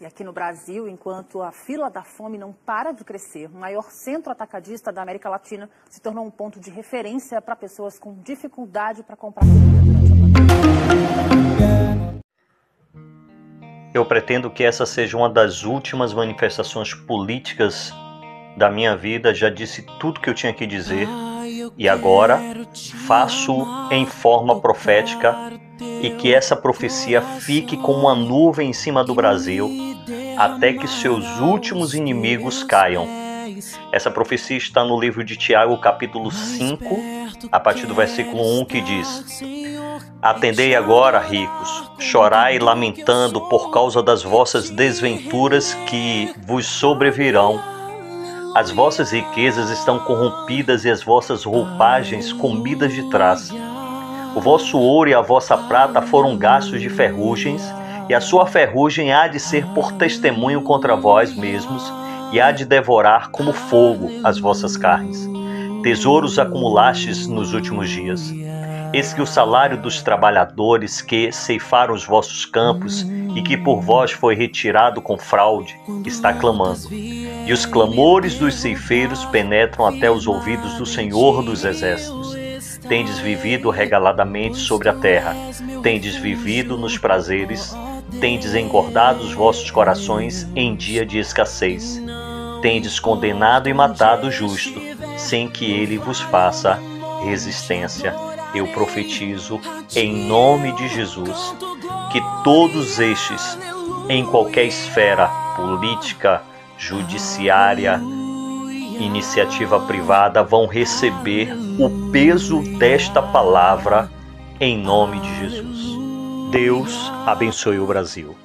E aqui no Brasil, enquanto a fila da fome não para de crescer, o maior centro atacadista da América Latina se tornou um ponto de referência para pessoas com dificuldade para comprar comida durante a pandemia. Eu pretendo que essa seja uma das últimas manifestações políticas da minha vida. Já disse tudo que eu tinha que dizer e agora faço em forma profética e que essa profecia fique como uma nuvem em cima do Brasil até que seus últimos inimigos caiam. Essa profecia está no livro de Tiago, capítulo 5, a partir do versículo 1, que diz: Atendei agora, ricos, chorai lamentando por causa das vossas desventuras que vos sobrevirão. As vossas riquezas estão corrompidas e as vossas roupagens comidas de traça. O vosso ouro e a vossa prata foram gastos de ferrugens, e a sua ferrugem há de ser por testemunho contra vós mesmos, e há de devorar como fogo as vossas carnes. Tesouros acumulastes nos últimos dias. Eis que o salário dos trabalhadores que ceifaram os vossos campos e que por vós foi retirado com fraude, está clamando. E os clamores dos ceifeiros penetram até os ouvidos do Senhor dos Exércitos. Tendes vivido regaladamente sobre a terra, tendes vivido nos prazeres, tendes engordado os vossos corações em dia de escassez. Tendes condenado e matado o justo, sem que ele vos faça resistência. Eu profetizo em nome de Jesus que todos estes, em qualquer esfera política, judiciária, iniciativa privada, vão receber o peso desta palavra em nome de Jesus. Deus abençoe o Brasil.